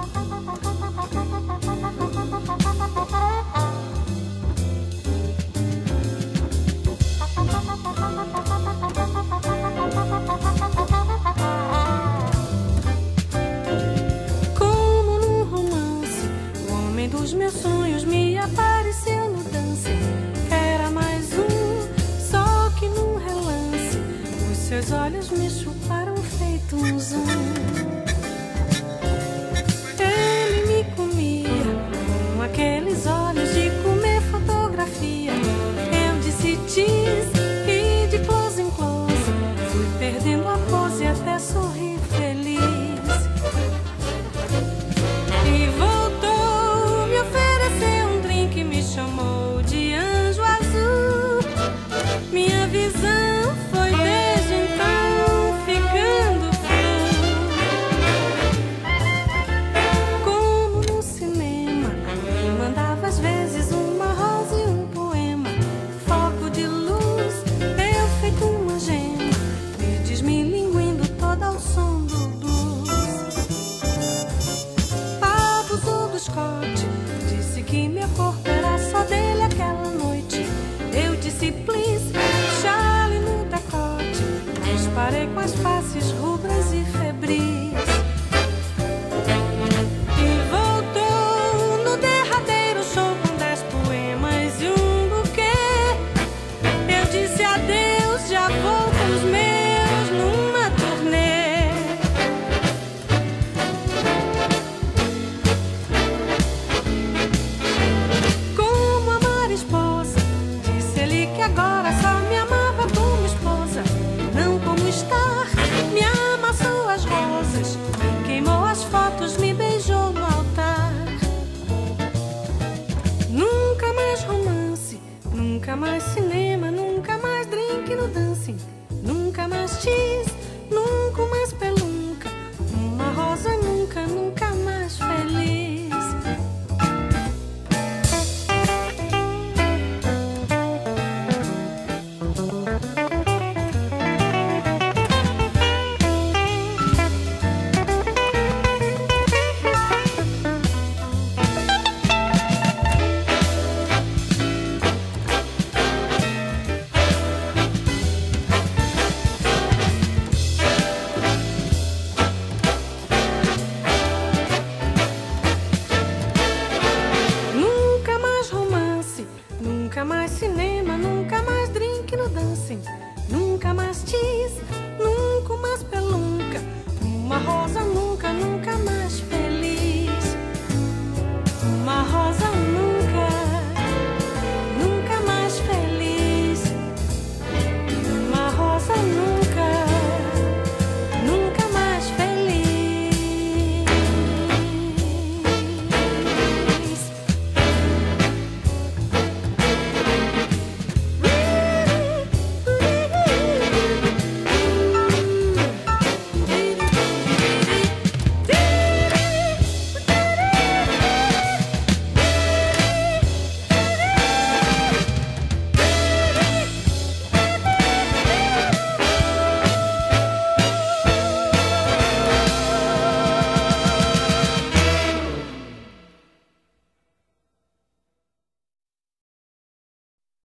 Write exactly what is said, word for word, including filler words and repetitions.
Dos meus sonhos me apareceu no dance. Era mais um, só que num relance os seus olhos me chuparam feito um zoom. Ele me comia com aqueles olhos de comer fotografia. Eu disse cheese e de close em close fui perdendo a pose até sorrir feliz. E voltou, me ofereceu um drink, me chamou de anjo azul. Minha visão foi desde então ficando full. Como no cinema, me mandava às vezes uma rosa e um poema. Foco de luz, eu feito uma gema, me desmilinguindo toda ao som do blues. Abusou do Scott, disse que meu corpo era só dele aquela noite. Eu disse please, Charlie no decote. Disparei com as faces rubras e febris. E voltou no derradeiro show com dez poemas e um buquê. Eu disse adeus, já vou com os meus numa turnê. Como amar esposa, disse ele que agora só me amava como esposa, não como estar. Me amassou as rosas, me queimou as fotos, me beijou no altar. Nunca mais romance, nunca mais cinema.